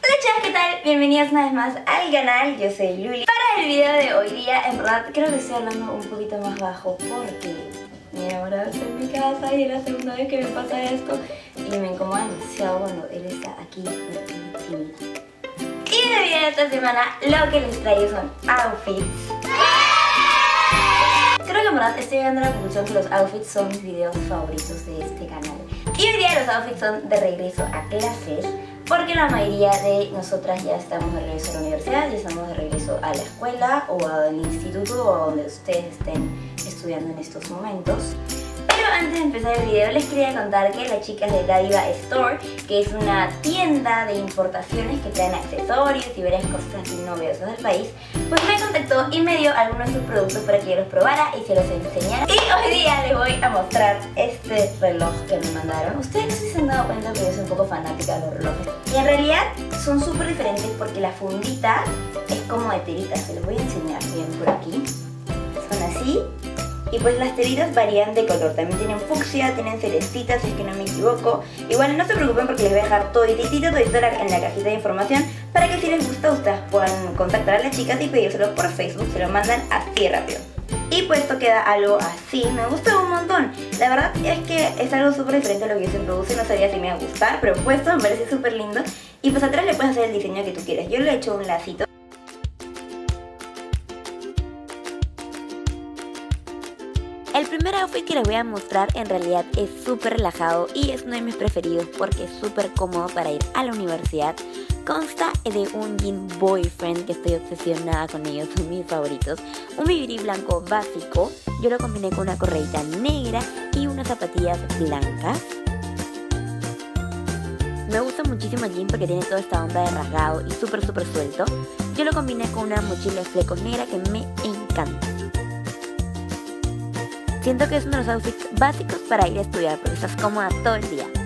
Hola chicas, ¿qué tal? Bienvenidos una vez más al canal, yo soy Luli. Para el video de hoy día, en verdad creo que estoy hablando un poquito más bajo porque mi enamorado está en mi casa y es la segunda vez que me pasa esto y me incomoda demasiado cuando él está aquí tímido. Y en el video de esta semana lo que les traigo son outfits. Creo que en verdad estoy llegando a la conclusión que los outfits son mis videos favoritos de este canal. Y hoy día los outfits son de regreso a clases, porque la mayoría de nosotras ya estamos de regreso a la universidad, ya estamos de regreso a la escuela o al instituto o a donde ustedes estén estudiando en estos momentos. Pero antes de empezar el video les quería contar que las chicas de Dadiva Store, que es una tienda de importaciones que traen accesorios y varias cosas así novedosas del país, pues me contactó y me dio algunos de sus productos para que yo los probara y se los enseñara. Y hoy día les voy a mostrar este reloj que me mandaron. Ustedes no sé si se han dado cuenta, pero yo soy un poco fanática de los relojes. Y en realidad son súper diferentes porque la fundita es como de tiritas. Se los voy a enseñar bien por aquí. Son así. Y pues las tiritas varían de color, también tienen fucsia, tienen celestitas, si es que no me equivoco. Igual no se preocupen porque les voy a dejar todo en la cajita de información para que si les gusta ustedes puedan contactar a las chicas y pedírselo por Facebook, se lo mandan así rápido. Y pues esto queda algo así, me gusta un montón. La verdad es que es algo súper diferente a lo que yo siempre uso y no sabía si me iba a gustar, pero puesto me parece súper lindo. Y pues atrás le puedes hacer el diseño que tú quieras, yo le he hecho un lacito. El primer outfit que les voy a mostrar en realidad es súper relajado y es uno de mis preferidos porque es súper cómodo para ir a la universidad. Consta de un jean boyfriend que estoy obsesionada con ellos, son mis favoritos. Un BBD blanco básico, yo lo combiné con una correita negra y unas zapatillas blancas. Me gusta muchísimo el jean porque tiene toda esta onda de rasgado y súper suelto. Yo lo combiné con una mochila de flecos negra que me encanta. Siento que es uno de los outfits básicos para ir a estudiar porque estás cómoda todo el día.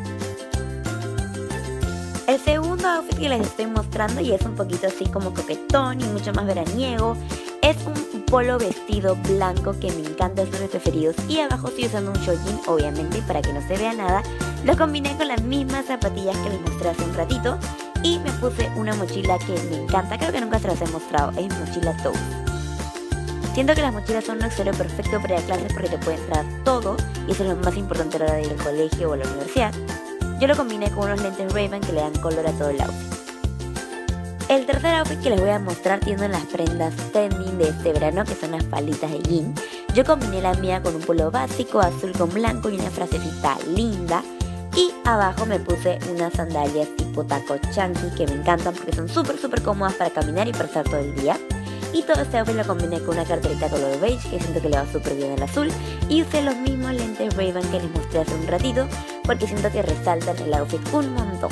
El segundo outfit que les estoy mostrando y es un poquito así como coquetón y mucho más veraniego. Es un polo vestido blanco que me encanta, es uno de mis preferidos. Y abajo estoy usando un short jean, obviamente, para que no se vea nada. Lo combiné con las mismas zapatillas que les mostré hace un ratito. Y me puse una mochila que me encanta, creo que nunca se las he mostrado, es mochila Toast. Siento que las mochilas son un accesorio perfecto para ir a clases porque te puede entrar todo y eso es lo más importante a la hora de ir al colegio o a la universidad. Yo lo combiné con unos lentes Ray-Ban que le dan color a todo el outfit. El tercer outfit que les voy a mostrar tiene las prendas trending de este verano, que son las falitas de jean. Yo combiné la mía con un polo básico, azul con blanco y una frasecita linda. Y abajo me puse unas sandalias tipo taco chunky que me encantan porque son súper cómodas para caminar y pasar todo el día. Y todo este outfit lo combiné con una carterita color beige que siento que le va súper bien al azul. Y usé los mismos lentes Ray-Ban que les mostré hace un ratito porque siento que resaltan el outfit un montón.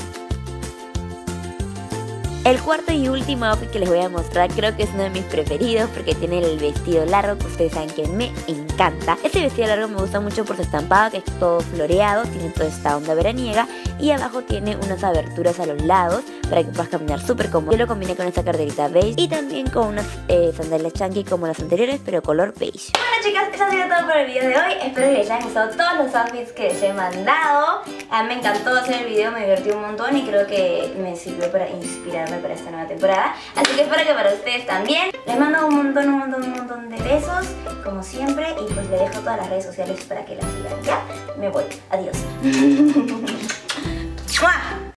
El cuarto y último outfit que les voy a mostrar creo que es uno de mis preferidos porque tiene el vestido largo que ustedes saben que me encanta. Este vestido largo me gusta mucho por su estampado que es todo floreado, tiene toda esta onda veraniega y abajo tiene unas aberturas a los lados para que puedas caminar súper cómodo. Yo lo combiné con esta carterita beige y también con unas sandalias chunky como las anteriores pero color beige. Bueno chicas, eso ha sido todo por el video de hoy. Espero que les hayan gustado todos los outfits que les he mandado. Me encantó hacer el video, me divertí un montón y creo que me sirvió para inspirarme para esta nueva temporada. Así que espero que para ustedes también. Les mando un montón de besos como siempre y pues les dejo todas las redes sociales para que las sigan. Ya, me voy. Adiós.